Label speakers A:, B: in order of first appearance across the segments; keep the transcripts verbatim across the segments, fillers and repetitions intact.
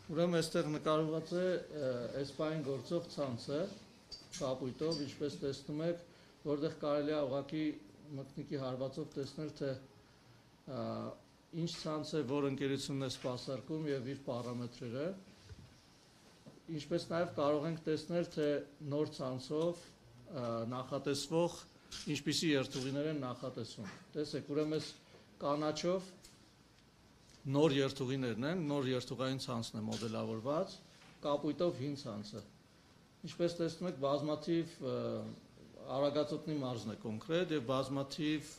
A: Ուրեմն այստեղ նկարված է այս պահին գործող ցանցը կապույտով, ինչպես տեսնում եք, որտեղ կարելի է ուղղակի մկնիկի հարվածով տեսնել, թե ինչ ցանց է, որ ընկերությունն է սպասարկում եւ իր պարամետրերը, ինչպես նաեւ կարող ենք տեսնել, թե նոր ցանցով նախատեսվող ինչպիսի երթուղիներ են նախատեսվում։ Տեսեք, ուրեմն այս կանաչով նոր երթուղիներն են, նոր երթուղային ցանցն է մոդելավորված, կապույտով հին ցանցը։ Ինչպես տեսնում եք, բազմաթիվ արագածոտնի մարզն է կոնկրետ եւ բազմաթիվ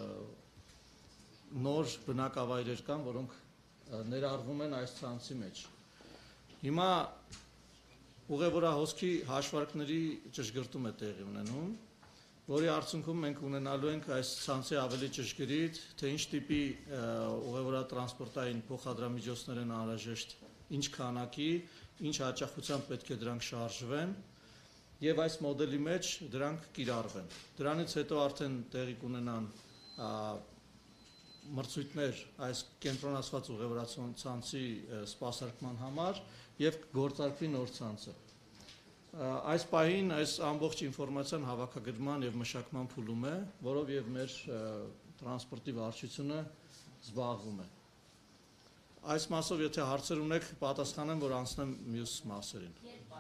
A: նոր բնակավայրեր կան, որոնք ներառվում են այս ցանցի մեջ։ Հիմա ուղևորահոսքի հաշվարկների ճշգրտում է տեղի ունենում, որի արդյունքում մենք ունենալու ենք այս ցանցի ավելի ճշգրիտ, թե ինչ տիպի ուղևորատրանսպորտային փոխադրամիջոցներ են անհրաժեշտ, ինչ քանակի, ինչ հաճախությամբ պետք է դրանք շարժվեն եւ այս մոդելի մեջ դրանք կիրառվեն։ Դրանից հետո արդեն տեղի կունենան մրցույթներ այս կենտրոնացված ուղևորացիոն ցանցի սպասարկման համար եւ գործարկվի նոր ցանցը։ Այս պահին այս ամբողջ ինֆորմացիան հավաքագրման եւ մշակման փուլում է, որով եւ մեր տրանսպորտի վարչությունը զբաղվում է։ Այս մասով եթե հարցեր ունեք, պատասխանեմ, որ անցնեմ մյուս մասերին։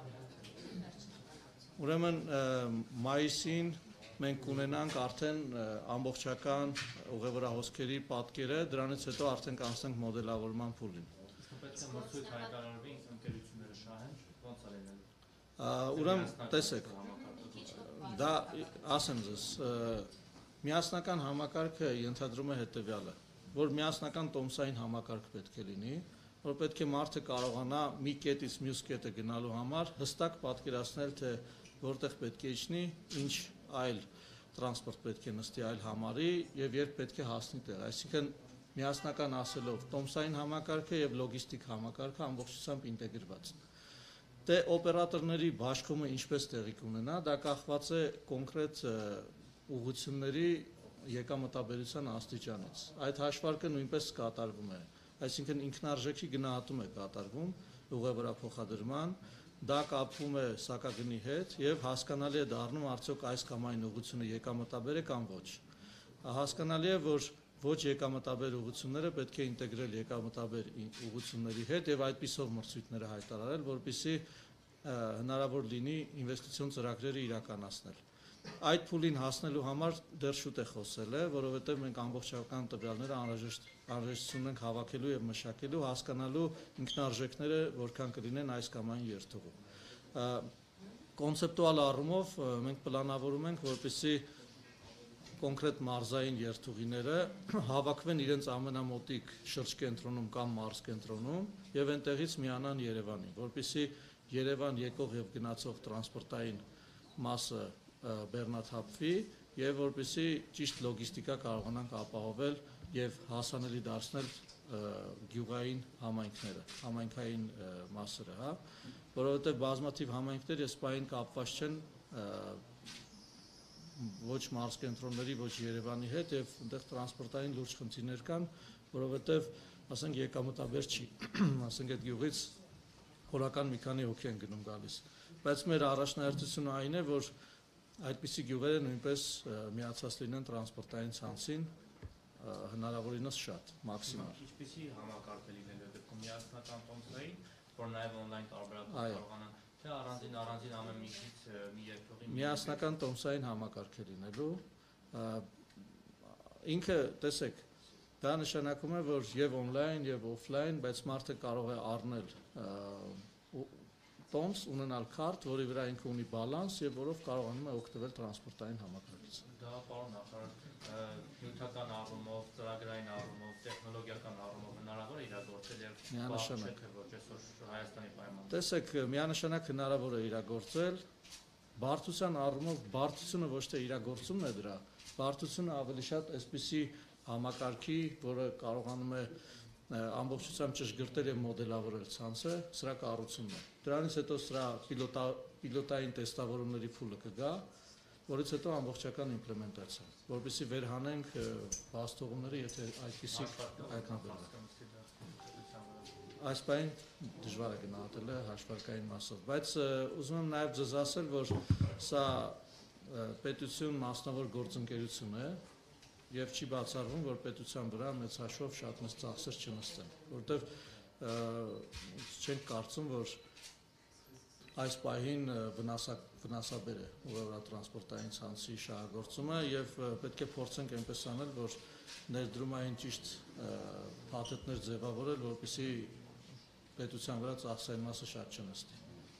A: Ուրեմն մայիսին մենք կունենանք արդեն ամբողջական ուղևորահոսքերի պատկերը, դրանից հետո արդեն կանցնենք մոդելավորման փուլին։
B: Պետք է մրցույթ հայտարարվի, ընկերությունները շահեն, ո՞նց է լինելու։
A: Ուրեմն տեսեք, դա ասեմ ձեզ, միասնական համակարգը ենթադրում է հետևյալը, որ միասնական տոմսային համակարգ պետք է լինի, որ պետք է մարդը կարողանա մի կետից մյուս կետը գնալու համար հստակ պատկերացնել, թե որտեղ պետք է իջնի, ինչ այլ տրանսպորտ պետք է նստի այլ համարի եւ երբ պետք է հասնի տեղ։ Այսինքն միասնական ասելով, տոմսային համակարգը եւ լոգիստիկ համակարգը ամբողջությամբ ինտեգրված են։ Դե օպերատորների բաշխումը ինչպես տեղի կունենա, դա կախված է կոնկրետ ուղղությունների եկամտաբերության աստիճանից։ Այդ հաշվարկը նույնպես կատարվում է, այսինքն ինքնարժեքի գնահատում է կատարվում ուղևորափոխադրման, դա կապվում է սակագնի հետ եւ հասկանալի է դառնում արդյոք այս կամ այն ուղղությունը եկամտաբեր է կամ ոչ։ Հասկանալի է, որ ոչ եկամտաբեր ուղղությունները պետք է ինտեգրել եկամտաբեր ուղղությունների հետ եւ այդպիսով մրցույթները հայտարարել, որպեսզի հնարավոր լինի ինվեստիցիոն ծրագրերը իրականացնել։ Այդ փուլին հասնելու համար դեռ շուտ է խոսել է, որովհետեւ մենք ամբողջական տվյալները անհրաժեշտ անհրաժեշտություն ենք հավաքելու եւ մշակելու, հասկանալու ինքնարժեքները որքան կլինեն այս կամ այն երթուղում։ Կոնցեպտուալ առումով մենք պլանավորում ենք, որպեսզի կոնկրետ մարզային երթուղիները հավաքվեն իրենց ամենամոտիկ շրջկենտրոնում կամ մարզկենտրոնում եւ այնտեղից միանան Երևանին, որպեսզի Երևան եկող եւ գնացող տրանսպորտային մասը բեռնաթափվի եւ որպեսզի ճիշտ լոգիստիկա կարողանանք ապահովել եւ հասանելի դարձնել գյուղային համայնքները, համայնքային մասերը, հա, որովհետեւ բազմաթիվ համայնքներ այս պահին կապված չեն ոչ մարզկենտրոնների, ոչ Երևանի հետ եւ այնտեղ տրանսպորտային լուրջ խնդիրներ կան, որովհետեւ, ասենք, եկամտաբեր չի, ասենք, այդ գյուղից խորական մի քանի հոգի են գնում գալիս։ Բայց մեր առաջնահերթությունը այն է, որ այդպիսի գյուղերը նույնպես միացած լինեն տրանսպորտային ցանցին հնարավորինս շատ, մաքսիմալ։
B: Ինչպիսի համակարգ է լինելու դեպքում միասնական տոմսային, որ նաեւ օնլայն տարբերակով կարողանան թե առանձին առանձին ամեն միշից մի երթուղի
A: միասնական տոմսային համակարգ է լինելու։ Ինքը, տեսեք, դա նշանակում է, որ եւ օնլայն եւ օֆլայն, բայց մարդը կարող է առնել տոմս, ունենալ քարտ, որի վրա ինքը ունի բալանս եւ որով կարողանում է օգտվել տրանսպորտային համակարգից։
B: Դա պարոն նախարար, նյութական առումով, ծրագրային առումով, տեխնոլոգիական առումով հնարավոր է իրագործել եւ
A: միանշանակ
B: ոչ այսօր Հայաստանի պայմաններում։
A: Տեսեք, միանշանակ հնարավոր է իրագործել, բարդության առումով բարդությունը ոչ թե իրագործումն է դրա, բարդությունը ավելի շատ այսպիսի համակարգի, որը կարողանում է ամբողջությամբ ճշգրտել եւ մոդելավորել ցանցը, սրա կառուցումն է։ Դրանից հետո սրա պիլոտային տեստավորումների փուլը կգա, որից հետո ամբողջական իմպլեմենտացիա, որովհետեւ վերհանենք բաստողումները, եթե այդպիսի հայտնաբերվի։ այս բան դժվար է գնահատել հաշվարկային մասով, բայց ուզում եմ նաև ձեզ ասել, որ սա պետություն մասնավոր գործընկերություն է եւ չի բացառվում, որ պետության վրա մեծ հաշվով շատ մեծ ծախսեր չնստեն, որովհետեւ չենք կարծում, որ այս պահին վնասաբեր է ուղևորատրանսպորտային ցանցի շահագործումը եւ պետք է փորձենք այնպես անել, որ ներդրումային ճիշտ փաթեթներ ձևավորել, որպեսզի պետության վրա ծախսային մասը շատ չնստի։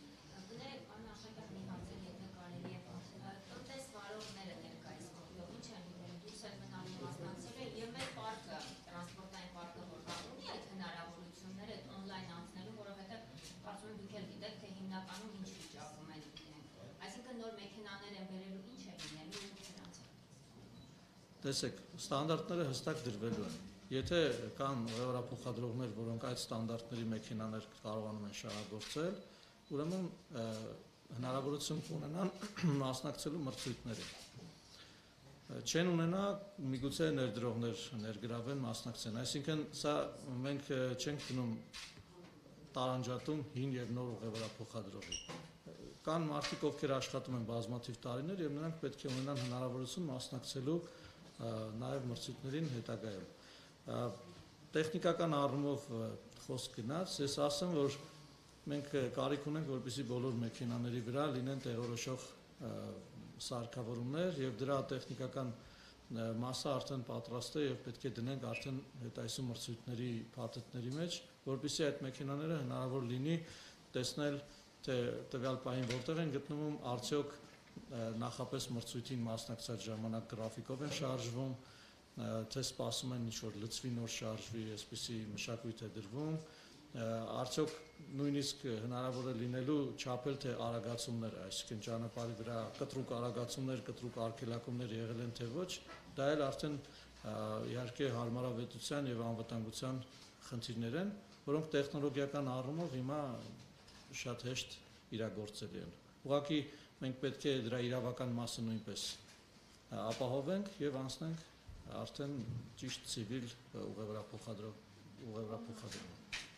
A: Տեսեք, ստանդարտները հստակ դրվելու են։ Եթե կան ուղևորափոխադրողներ, որոնք այդ ստանդարտների մեքենաներ կարողանում են շահագործել, ուրեմն հնարավորություն կունենան մասնակցելու մրցույթների։ Չեն ունենա միգուցե ներդրողներ ներգրավեն մասնակցեն, այսինքն սա մենք չենք գնում տարանջատում հին եւ նոր ուղևորափոխադրողի։ Կան մարդիկ, ովքեր աշխատում են բազմաթիվ տարիներ եւ նրանք պետք է ունենան հնարավորություն մասնակցելու նաև մրցույթներին հետագայում։ Տեխնիկական առումով խոսք գնաց, ես ասեմ, որ մենք կարիք ունենք, որպեսզի բոլոր մեքենաների վրա լինեն տեղորոշող սարքավորումներ եւ դրա տեխնիկական մասը արդեն պատրաստ է եւ պետք է դնենք արդեն հետայսու մրցույթների փաթեթների մեջ, որպեսզի այդ մեքենաները հնարավոր լինի տեսնել, թե տվյալ պահին որտեղ են գտնվում, արդյոք նախապես մրցույթին մասնակցած ժամանակ գրաֆիկով են շարժվում, թե սպասում են ինչ-որ լցվի նոր շարժվի, այսպիսի մշակույթ է դրվում, արդյոք նույնիսկ հնարավոր է լինելու չափել, թե արագացումները, այսինքն ճանապարհի վրա կտրուկ արագացումներ, կտրուկ արգելակումներ եղել են, թե ոչ, դա էլ արդեն իհարկե հարմարավետության եւ անվտանգության խնդիրներ են, որոնք տեխնոլոգիական առումով հիմա շատ հեշտ իրագործելի են։ Ուղղակի մենք պետք է դրա իրավական մասը նույնպես ապահովենք եւ անցնենք արդեն ճիշտ ցիվիլ ուղևորափոխադրող ուղևորափոխադրում։